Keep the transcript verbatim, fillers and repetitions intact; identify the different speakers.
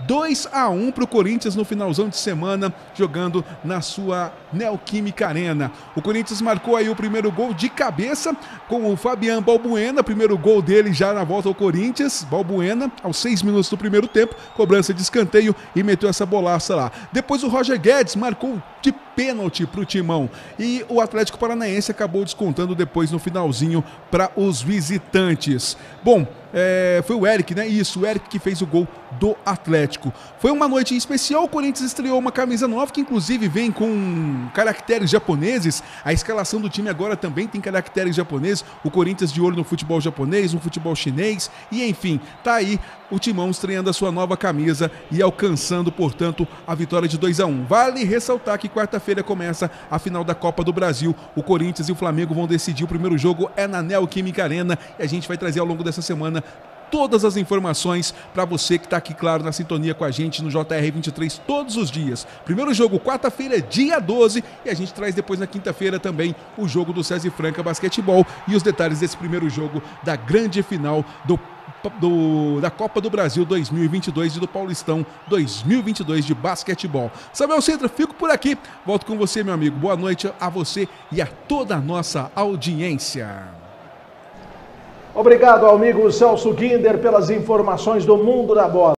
Speaker 1: dois a um para o Corinthians no finalzão de semana, jogando na sua Neoquímica Arena. O Corinthians marcou aí o primeiro gol de cabeça com o Fabian Balbuena, primeiro gol dele já na volta ao Corinthians. Balbuena, aos seis minutos do primeiro tempo, cobrança de escanteio e meteu essa bolaça lá. Depois o Roger Guedes marcou de pênalti para o Timão e o Atlético Paranaense acabou descontando depois no finalzinho para os visitantes. Bom, é, foi o Eric, né? Isso, o Eric que fez o gol do Atlético. Foi uma noite especial, o Corinthians estreou uma camisa nova que inclusive vem com caracteres japoneses. A escalação do time agora também tem caracteres japoneses. O Corinthians de olho no futebol japonês, no futebol chinês e enfim, tá aí o Timão estreando a sua nova camisa e alcançando, portanto, a vitória de dois a um. Vale ressaltar que quarta-feira começa a final da Copa do Brasil. O Corinthians e o Flamengo vão decidir. O primeiro jogo é na Neoquímica Arena e a gente vai trazer ao longo dessa semana todas as informações para você que está aqui, claro, na sintonia com a gente no J R vinte e três todos os dias. Primeiro jogo, quarta-feira, dia doze, e a gente traz depois na quinta-feira também o jogo do César Franca Basquetebol e os detalhes desse primeiro jogo da grande final do Do, da Copa do Brasil dois mil e vinte e dois e do Paulistão dois mil e vinte e dois de basquetebol. Samuel Sintra, fico por aqui. Volto com você, meu amigo. Boa noite a você e a toda a nossa audiência.
Speaker 2: Obrigado, amigo Celso Guinder, pelas informações do mundo da bola.